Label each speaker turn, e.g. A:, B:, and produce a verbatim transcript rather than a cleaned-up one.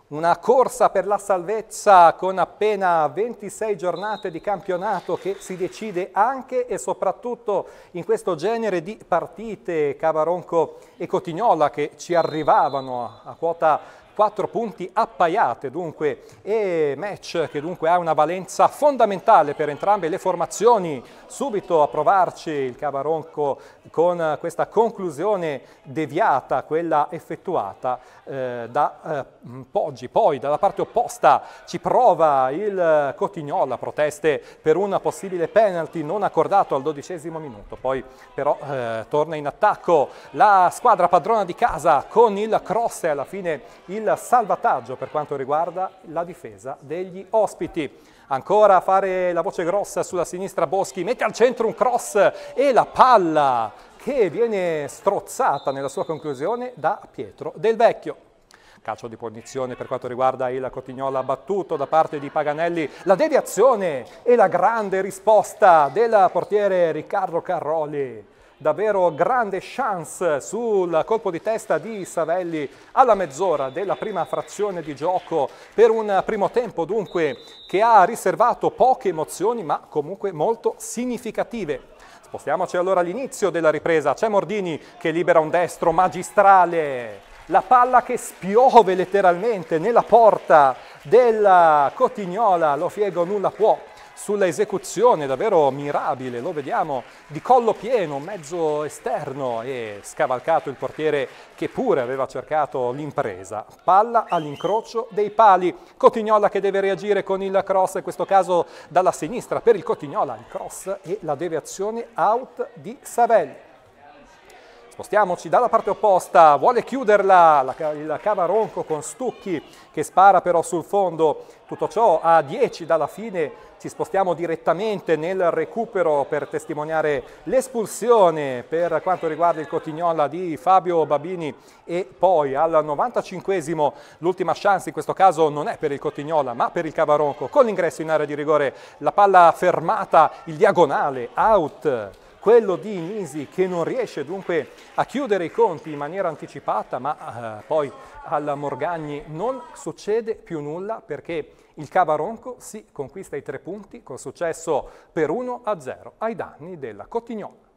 A: Una corsa per la salvezza con appena ventisei giornate di campionato che si decide anche e soprattutto in questo genere di partite. Cavaronco e Cotignola che ci arrivavano a quota quattro punti appaiate dunque, e match che dunque ha una valenza fondamentale per entrambe le formazioni. Subito a provarci il Cavaronco con questa conclusione deviata, quella effettuata eh, da eh, Poggi. Poi dalla parte opposta ci prova il Cotignola, proteste per un possibile penalty non accordato al dodicesimo minuto. Poi però eh, torna in attacco la squadra padrona di casa con il cross e alla fine il salvataggio per quanto riguarda la difesa degli ospiti. Ancora a fare la voce grossa sulla sinistra Boschi, mette al centro un cross e la palla che viene strozzata nella sua conclusione da Pietro Del Vecchio. Calcio di punizione per quanto riguarda il Cotignola battuto da parte di Paganelli, la deviazione e la grande risposta del portiere Riccardo Carroli. Davvero grande chance sul colpo di testa di Savelli alla mezz'ora della prima frazione di gioco, per un primo tempo dunque che ha riservato poche emozioni ma comunque molto significative. Spostiamoci allora all'inizio della ripresa, c'è Mordini che libera un destro magistrale, la palla che spiove letteralmente nella porta della Cotignola, lo Fiego nulla può. Sulla esecuzione davvero mirabile, lo vediamo di collo pieno, mezzo esterno e scavalcato il portiere che pure aveva cercato l'impresa. Palla all'incrocio dei pali, Cotignola che deve reagire con il cross, in questo caso dalla sinistra per il Cotignola, il cross e la deviazione out di Savelli. Spostiamoci dalla parte opposta, vuole chiuderla la, il Cavaronco con Stucchi che spara però sul fondo, tutto ciò a dieci dalla fine. Ci spostiamo direttamente nel recupero per testimoniare l'espulsione per quanto riguarda il Cotignola di Fabio Babini e poi al novantacinquesimo l'ultima chance in questo caso non è per il Cotignola ma per il Cavaronco con l'ingresso in area di rigore, la palla fermata, il diagonale, out. Quello di Nisi che non riesce dunque a chiudere i conti in maniera anticipata, ma eh, poi al Morgagni non succede più nulla perché il Cavaronco si conquista i tre punti con successo per uno a zero ai danni della Cotignola.